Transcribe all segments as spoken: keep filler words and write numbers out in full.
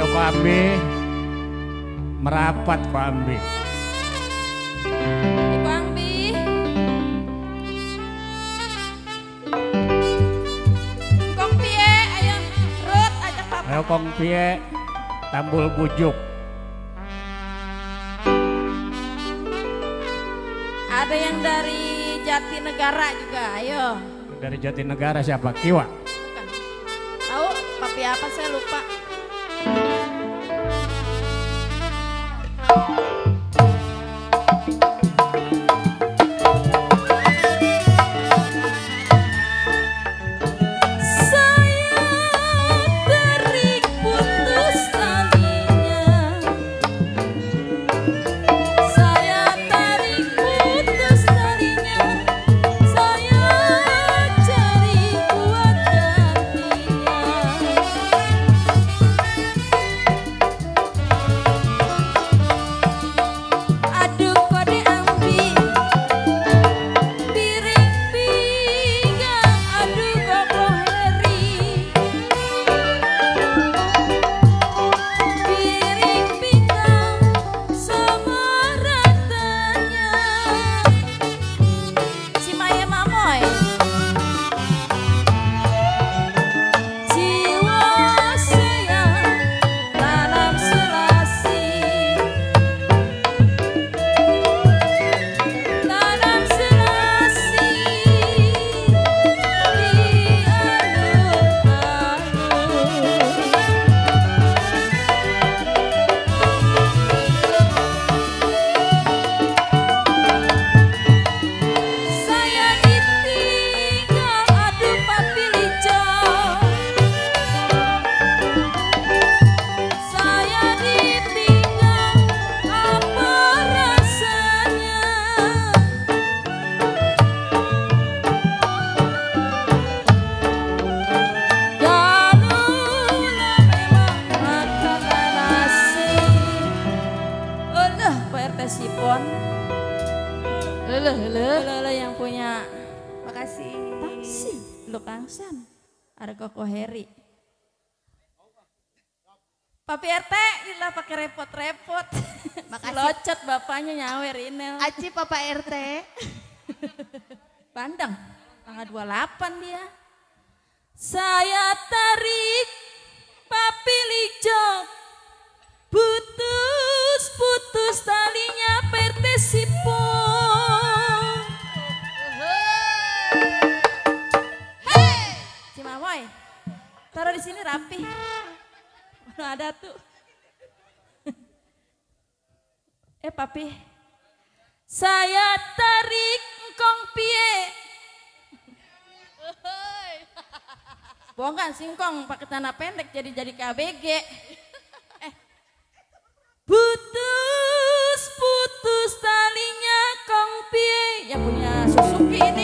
Ayo Ko Ambi, merapat Ko Ambi. Ibu Ambi. Kong Pie, ayo Ruth ajak papa. Ayo Kong Pie, Tambul Bujuk. Ada yang dari Jatinegara juga, ayo. Dari Jatinegara siapa? Kiwa. Bukan. Tahu papi apa saya lupa. Sipon, lele lele lele yang punya, makasih. Taksi, lu kangsan, ada Koko Heri. Papi R T, gila pakai repot-repot. Makasih. Locot bapaknya nyawer ini. Aci Papa R T. Pandang, tanggal dua puluh delapan dia. Saya tarik papi lijok, putus-putus talinya perte sipon. Hei, Cimamoy, taruh di sini rapi. Mana ada tuh? Eh papi, saya tarik engkong pie. Bukan singkong pakai tanah pendek jadi jadi K B G. Eh, putus putus talinya kong pie. Yang punya Suzuki ini,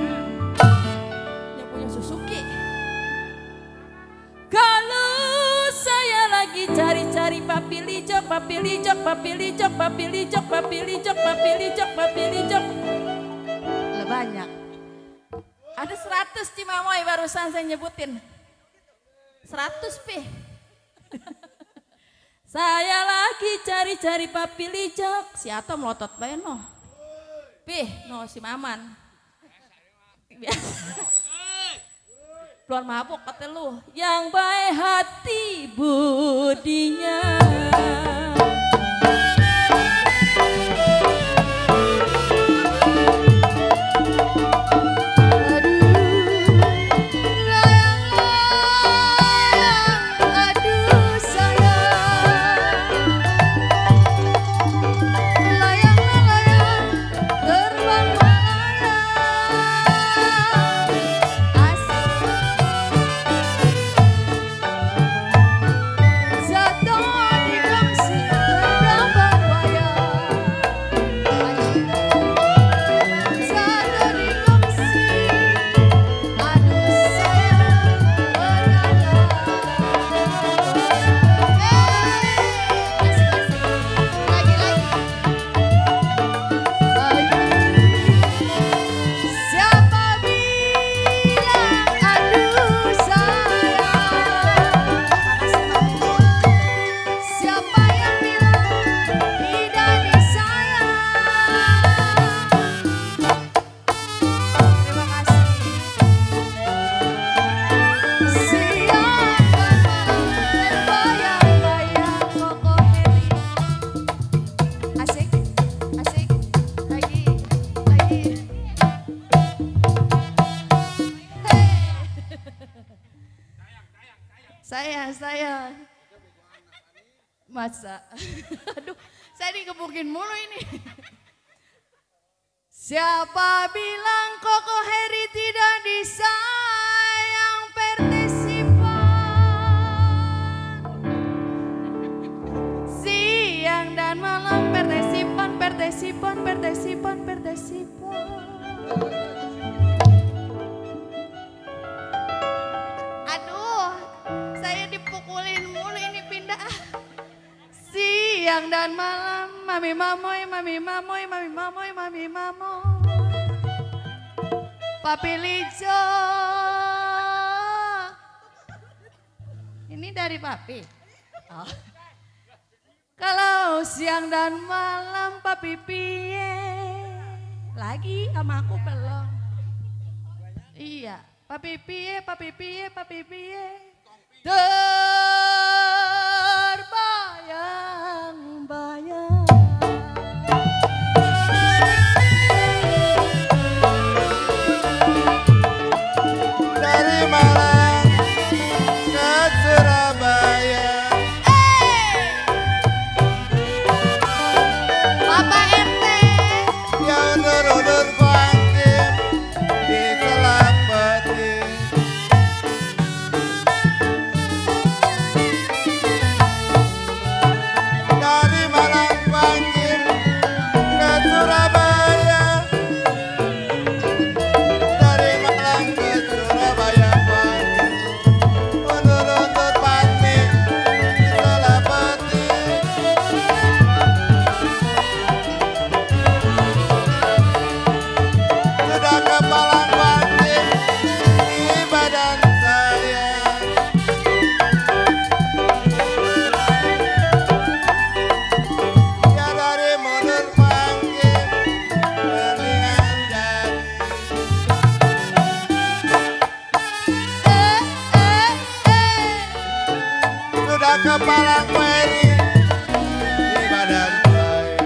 yang punya Suzuki. Kalau saya lagi cari-cari papi lijok, papi lijok, papi lijok, papi lijok, papi lijok, papi lijok, papi lijok. Lah banyak. Ada seratus Cimamoy barusan saya nyebutin. Seratus pi. Saya lagi cari-cari papi lijok. Si Ato melotot bae no. Pi, no si Maman. Biasa. Keluar mabuk kata lu. Yang baik hati budinya. Jatuh di kongsi Saya, saya. Masa? Aduh, saya dikebukin mulu ini. Siapa bilang Koko Heri tidak disayang partisipan? Siang dan malam partisipan, partisipan, partisipan, partisipan. Aduh, saya dipukulin mulu ini pindah. Siang dan malam, mami mamoy, mami mamoy, mami mamoy, mami mamoy. Papi Lijo. Ini dari papi. Oh. Kalau siang dan malam papi piye. Lagi sama aku belum. Iya, papi piye, papi piye, papi piye. Terbayang-bayang. Dari Malang ke Surabaya. Bapak R T. Ya undur-undur kuangkim di Selapeti. Dari Malang kuangkim ke Surabaya. Dari Malang ke Surabaya kuangkim. Undur-undur pati di Selapeti. Sudah kepalang kuangkim di badan saya. Ya dari mundur kuangkim mendingan jadi. Eh, eh, eh. Sudah kepalang kueri di badan saya.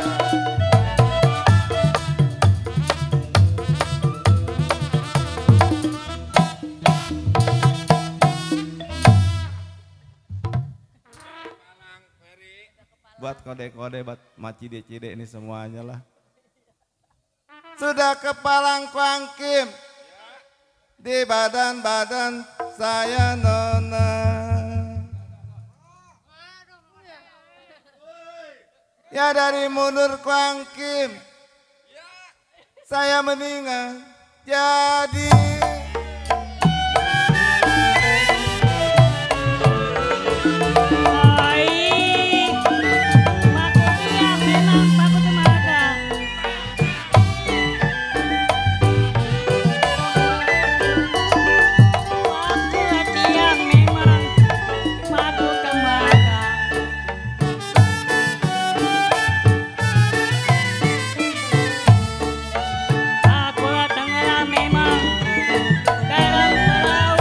Buat kode-kode, buat macide-cide ini semuanya lah. Sudah kepalang kuangkim di badan-badan saya nona. Ya dari mundur kuangkim saya meninggal jadi. Baik, maksudnya memang bagus semata. Maksudnya memang bagus semata. Aku tenggelam memang dalam laut.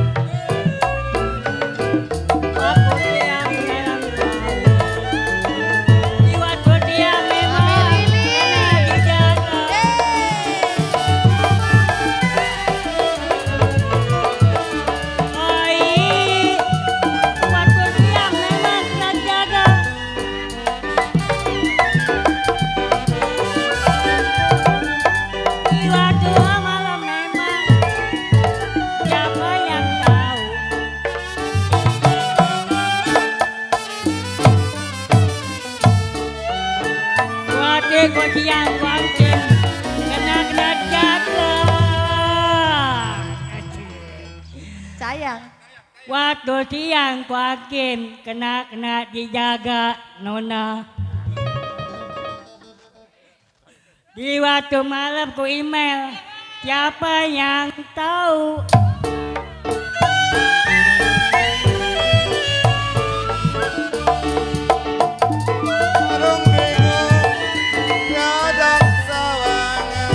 Aku diam dalam laut. Jiwaku diam memang kena dijaga. Baik, jiwaku diam memang kena dijaga. Jiwaku malam memang siapa yang tahu. Waktu kocian kuangkim kena-kena jaga. Sayang. Waktu siang kuangkim kena-kena dijaga nona. Di waktu malam ku email siapa yang tahu. Warung bingung tiada sawangan.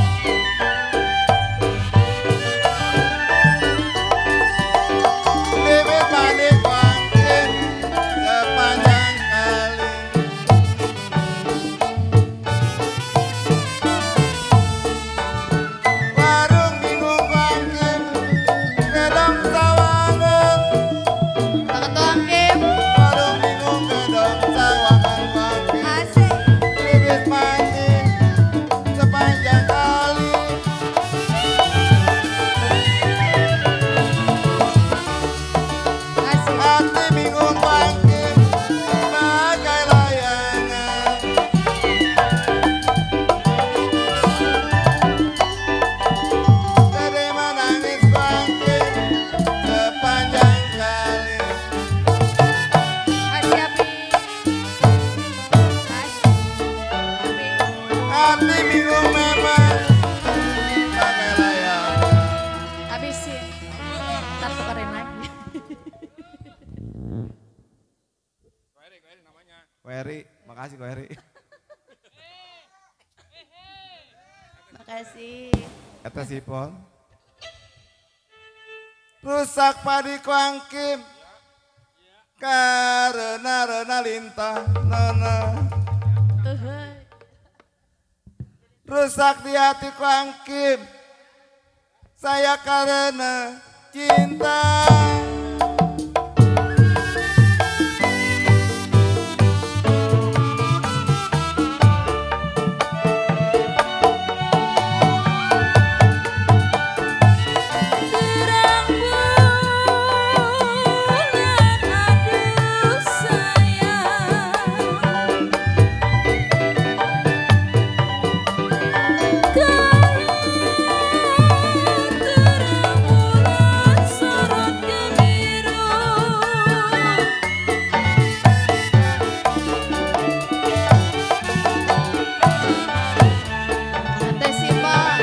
Bibit manik kuangkim sepanjang kali. Warung bingung kuangkim Heri. Makasih. Eta sipon. Rusak padi kuangkim. Karena rena lintah nana. Uheuy. Rusak di hati kuangkim. Saya karena cinta. Santai sih, Pak.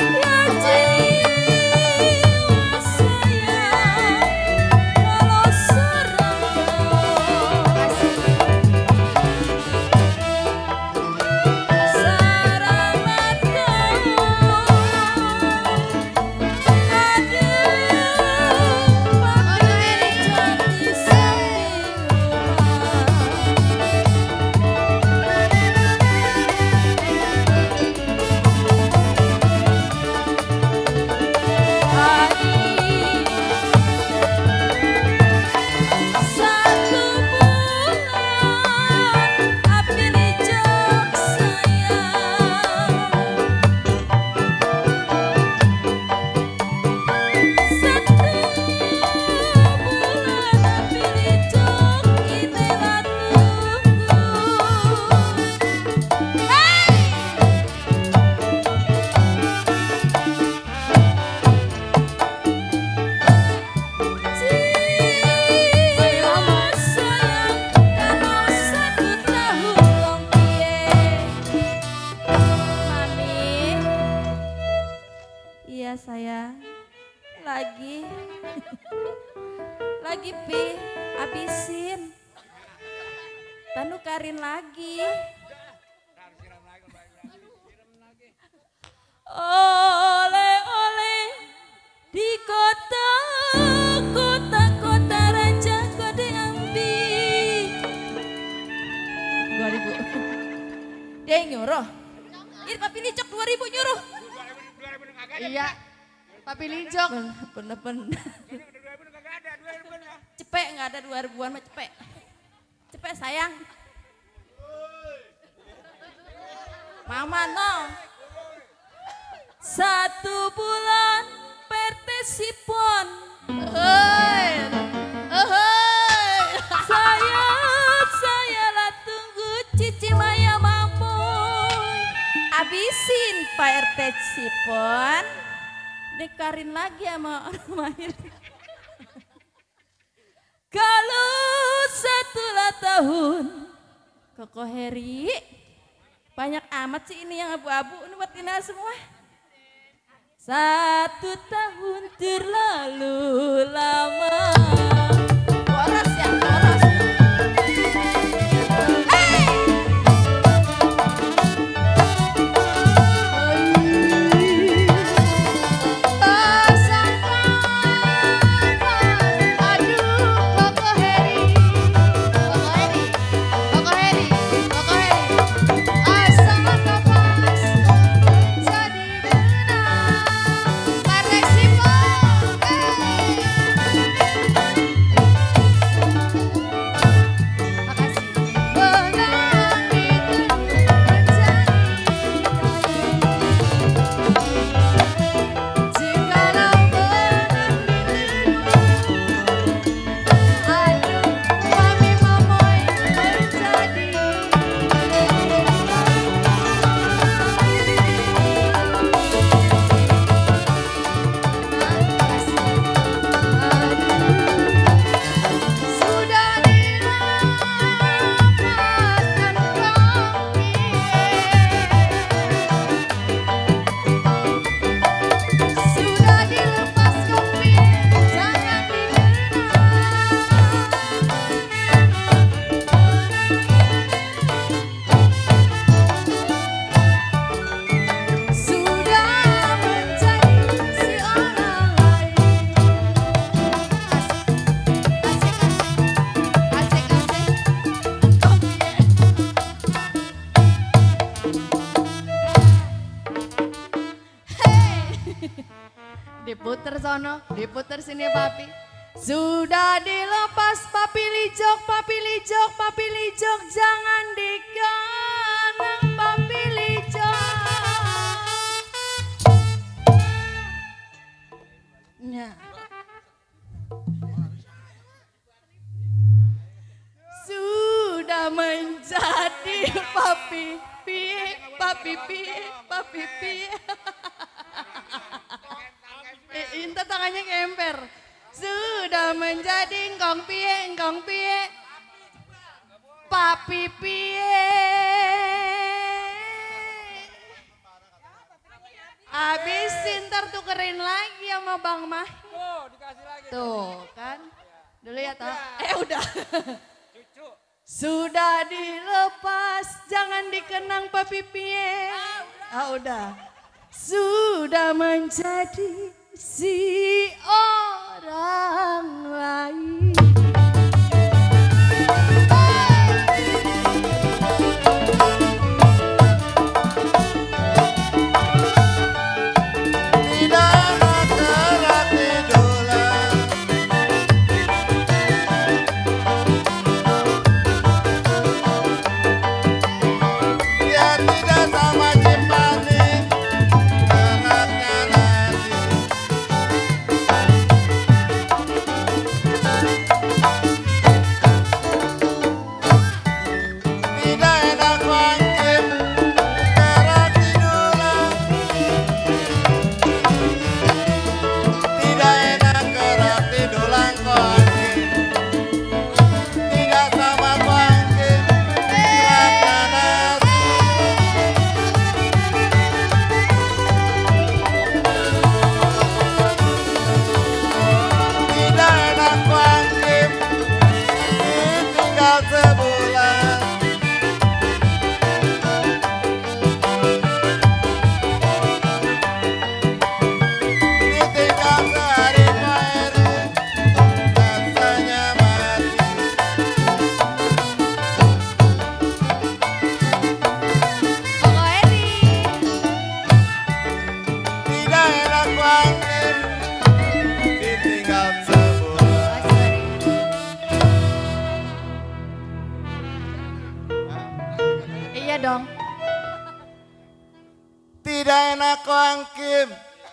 Iya sayang, lagi, lagi pi, abisin, tanu karin lagi. Oleh-oleh di kota, kota, kota raja kode ambi. Dua ribu, dia yang nyuruh, ini papi licok dua ribu nyuruh. Iya. Papi Lijok. Bener-bener. Cepet nggak ada dua ribuan mah cepet. Cepet sayang. Mama no. Satu bulan pertesipon. Hei. Hei. Saya saya lah tunggu cici Maya mamoy. Abisin Pak R T sipon. Dekarin lagi sama orang mahir. Kalau setelah tahun Koko Heri, banyak amat sih ini yang abu-abu, ini buat Tina semua. Satu tahun terlalu lama. Boros ya, boros. Hey! Diputer sono, diputer sini papi. Sudah dilepas papi lijok, papi lijok, papi lijok, jangan dikenang papi lijok. Nah. Sudah menjadi papi pie, papi pie, papi pie. Eh, Inta tangannya kemper. Sudah menjadi engkong pie, engkong pie, papi pie. Abis ntar tukerin lagi sama Bang Mah. Tuh kan. Dulu ya toh. Eh udah. Sudah dilepas, jangan dikenang papi pie. Ah udah. Sudah menjadi si orang lain. Dong. Tidak enak Koang Kim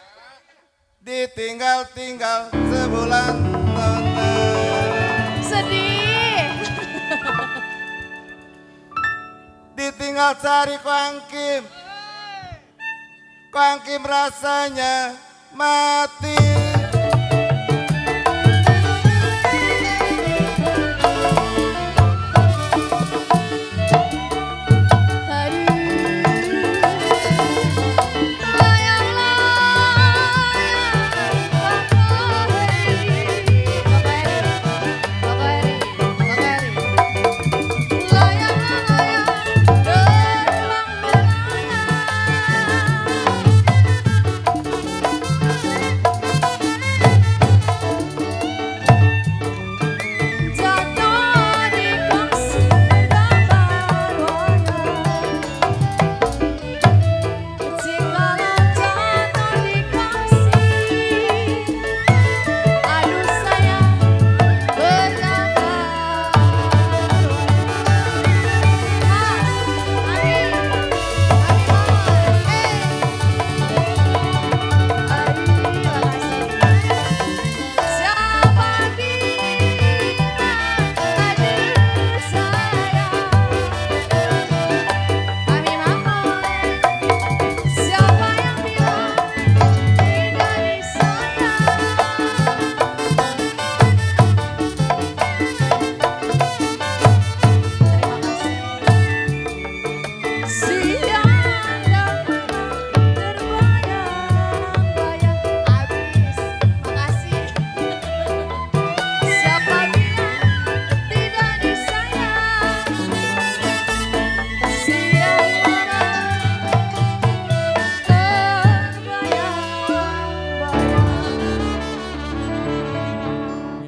ditinggal-tinggal sebulan tahun. Sedih. Ditinggal cari Koang Kim. Koang Kim rasanya mati.